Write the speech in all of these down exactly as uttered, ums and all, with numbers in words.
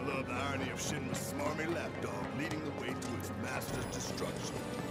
love the irony of Shinra's smarmy lapdog leading the way to its master's destruction.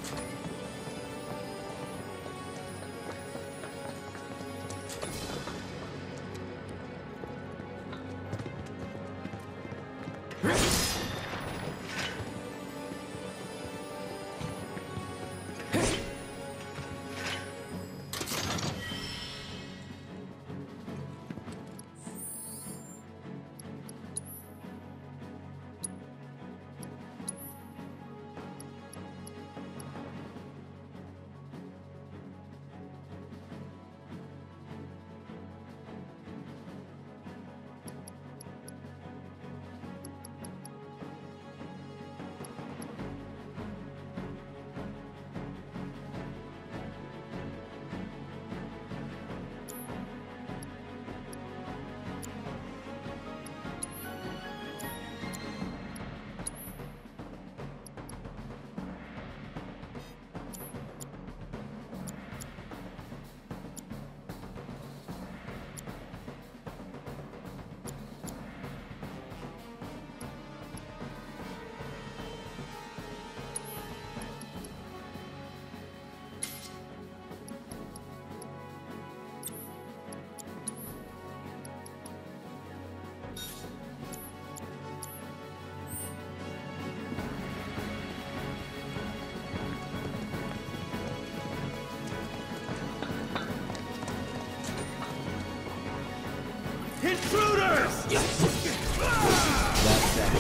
Intruders! That's that.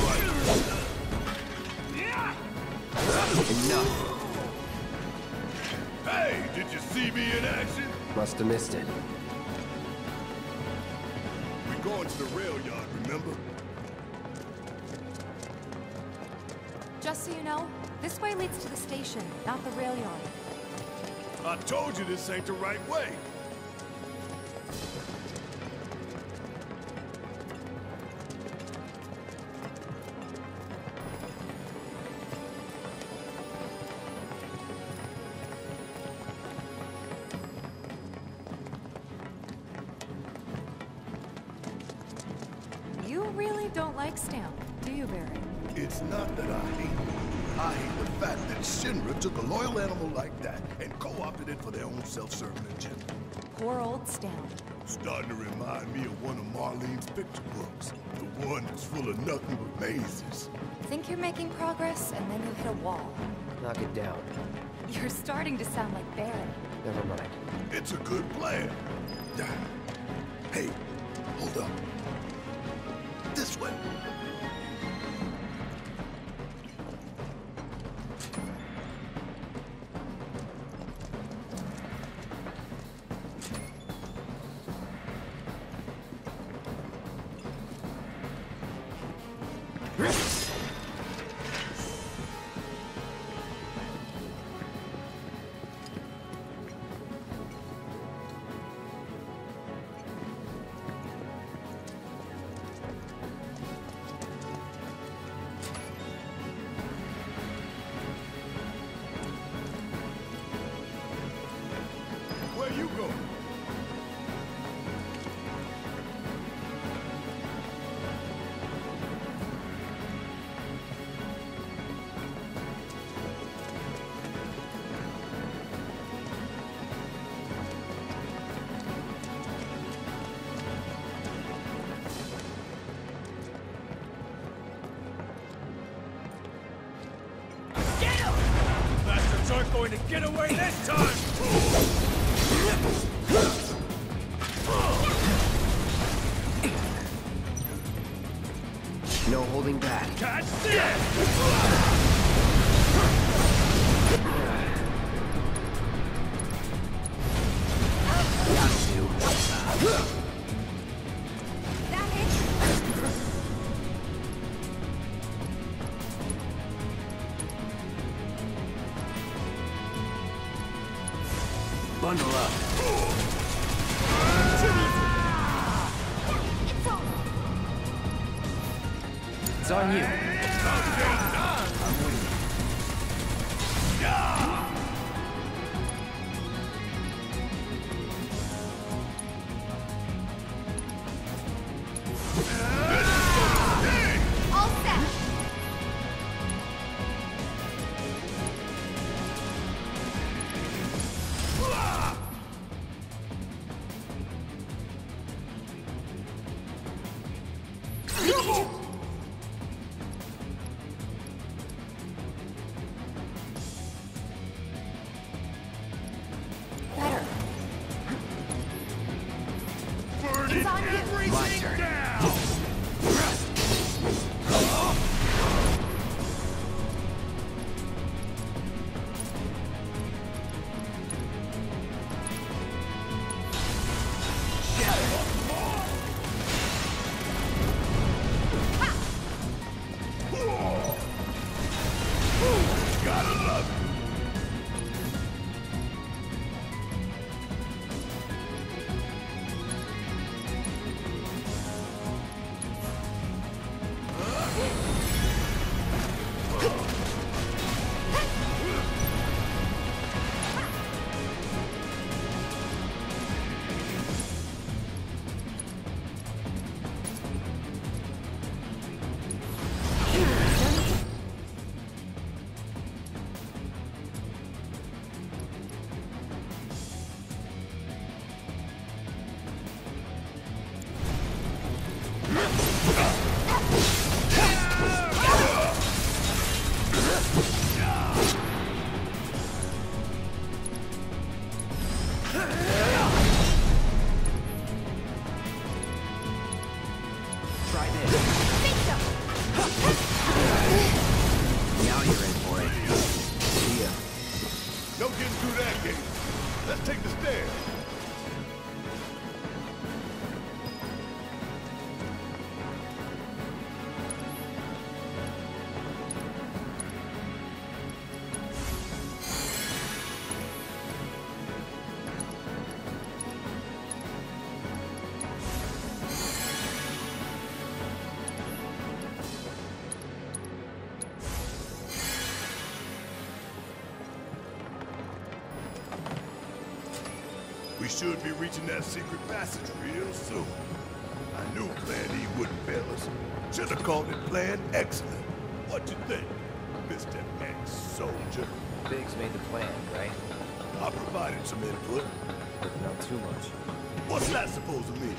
Enough. Hey, did you see me in action? Must have missed it. We're going to the rail yard, remember? Just so you know, this way leads to the station, not the rail yard. I told you this ain't the right way. You really don't like Stamp, do you, Barry? It's not that I hate it. I hate the fact that Shinra took a loyal animal like that and co-opted it for their own self-serving agenda. Poor old Stamp. Starting to remind me of one of Marlene's picture books. The one that's full of nothing but mazes. Think you're making progress, and then you hit a wall. Knock it down. You're starting to sound like Barry. Never mind. It's a good plan. Hey, hold up. This way. Where you going? Get him! Bastards aren't going to get away this time! No holding back. Catch this! Got to. That hit? Bundle up. It's over. It's on you. All my turn. Down! Gotta love it. Try this. Now you're in for it. See ya. No getting through that gate. Let's take the stairs. We should be reaching that secret passage real soon. I knew Plan E wouldn't fail us. Should have called it Plan Excellent. What you think, Mister Ex-Soldier? Biggs made the plan, right? I provided some input. But not too much. What's that supposed to mean?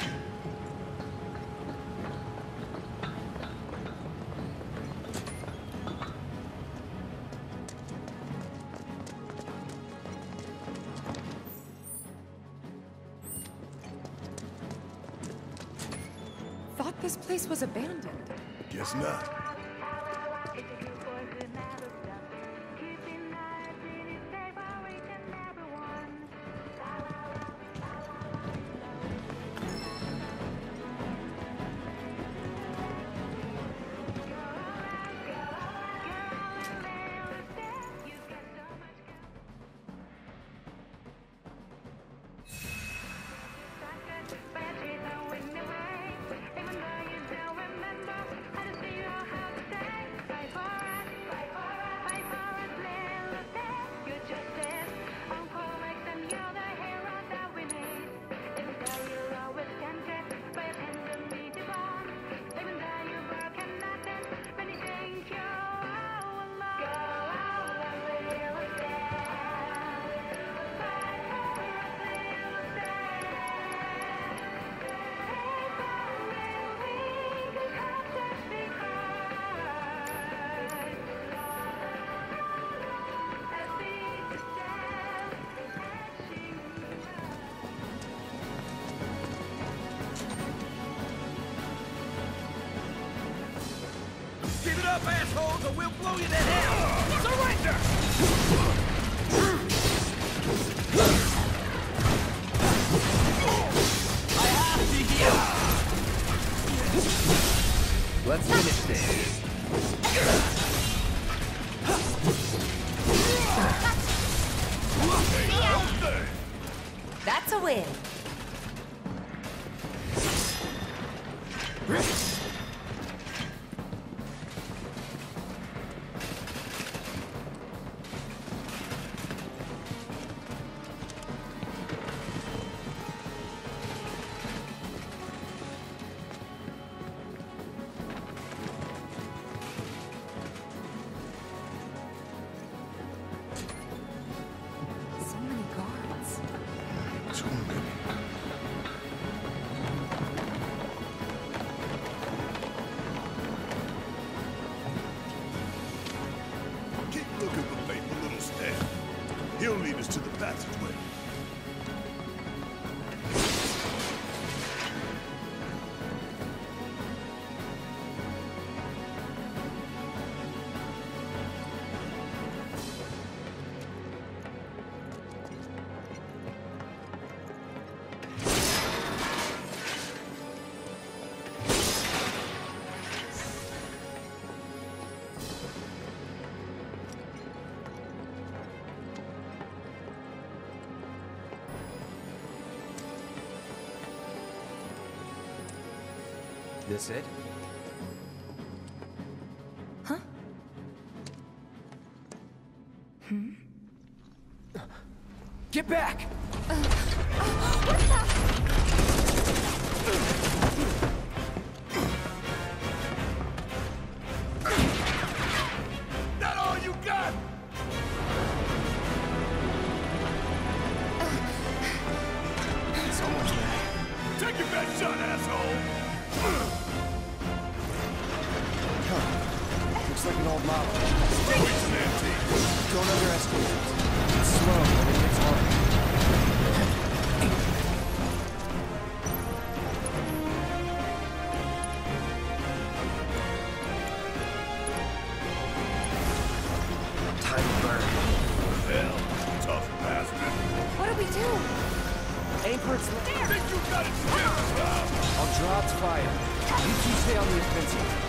Thought this place was abandoned. Guess not. Give it up, assholes, or we'll blow you to hell! Surrender! I have to heal! Let's finish this. That's a win. So many guards. Too many. Keep looking for faithful little Stan. He'll lead us to the passageway. This it? Huh? Hmm? Get back! Uh, oh, what the? That all you got? It's almost there. Take your best shot, asshole! Huh. Looks like an old model. It's an antique. Don't underestimate it. It's slow, but it hits hard. Time to burn. Hell, tough bastard. What do we do? Aim for its left. I think you got it figured out. I'll draw its fire. You two stay on the offensive.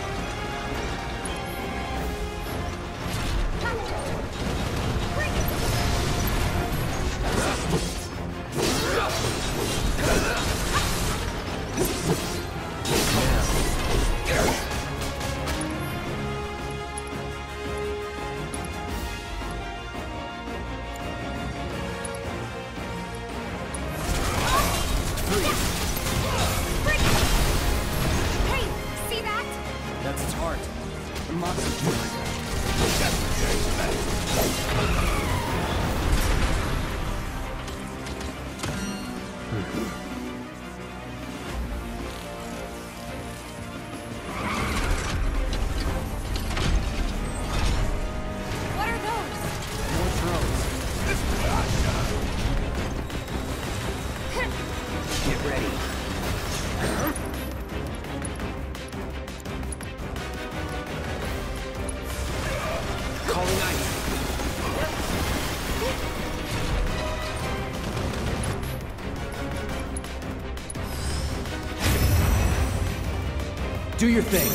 Hey, see that? That's its heart. The monster generator. What are those? More drones. This is where I shine. Get ready. Calling ice. Do your thing.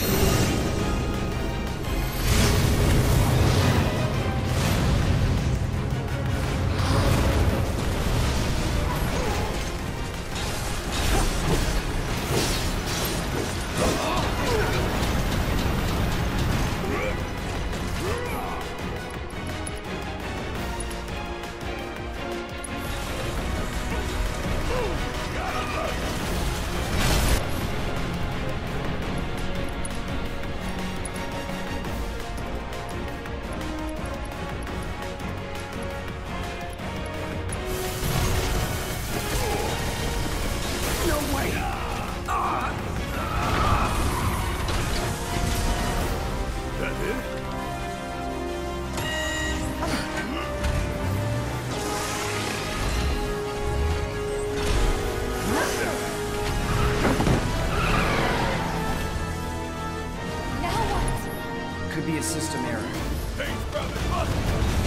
That it? Now what? Could be a system error. Things probably must.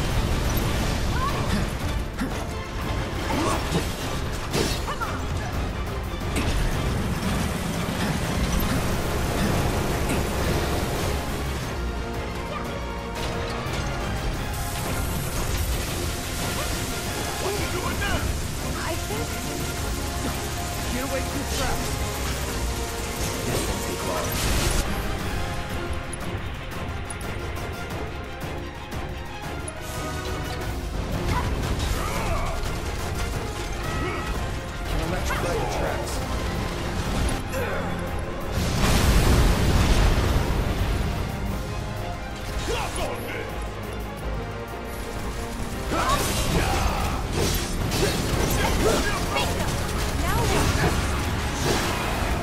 What you doing now? I think... Get away from the traps. This won't take long. Can electrify the tracks. Clock on this! Now what?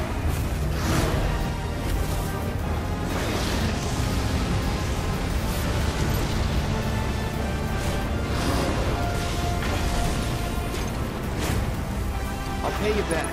I'll pay you back.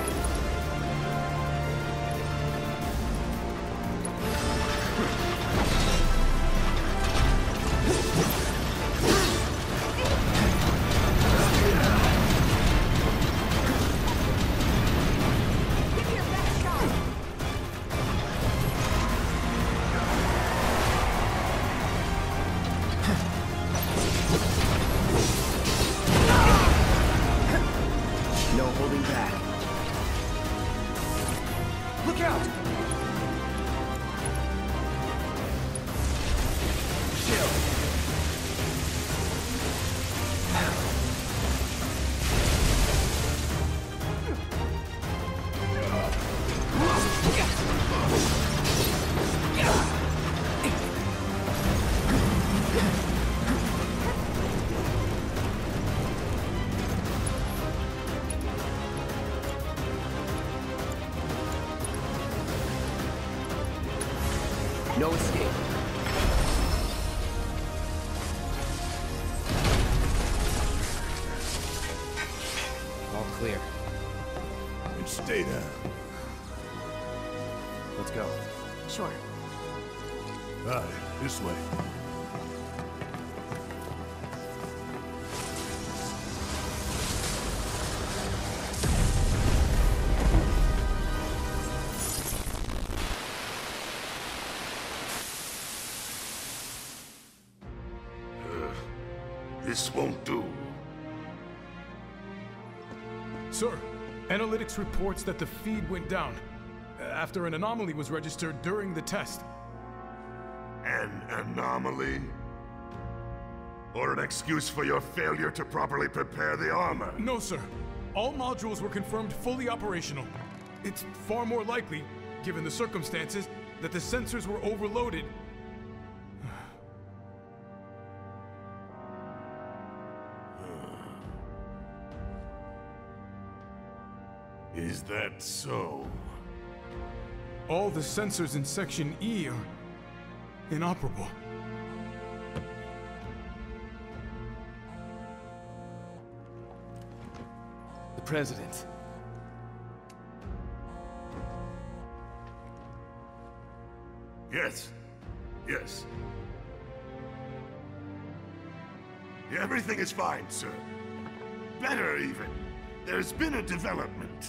No escape. All clear. And stay down. Let's go. Sure. All right, this way. This won't do. Sir, analytics reports that the feed went down after an anomaly was registered during the test. An anomaly? Or an excuse for your failure to properly prepare the armor? No, sir. All modules were confirmed fully operational. It's far more likely, given the circumstances, that the sensors were overloaded. Is that so? All the sensors in Section E are inoperable. The President. Yes. Yes. Everything is fine, sir. Better, even. There's been a development.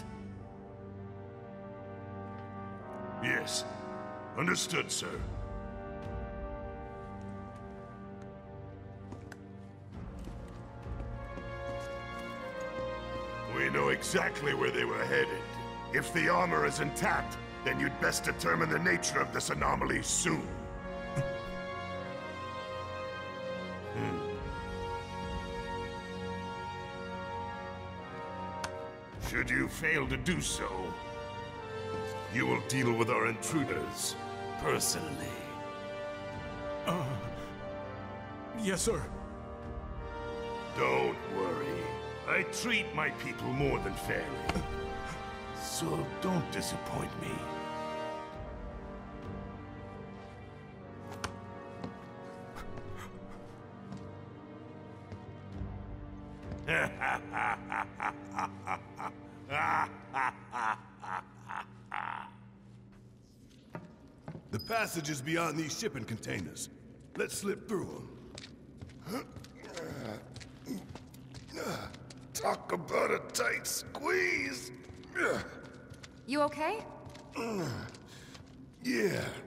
Yes. Understood, sir. We know exactly where they were headed. If the armor is intact, then you'd best determine the nature of this anomaly soon. hmm. Should you fail to do so, you will deal with our intruders personally. Uh... Yes, sir. Don't worry. I treat my people more than fairly. So don't disappoint me. The passage is beyond these shipping containers. Let's slip through them. Talk about a tight squeeze. You okay? Yeah,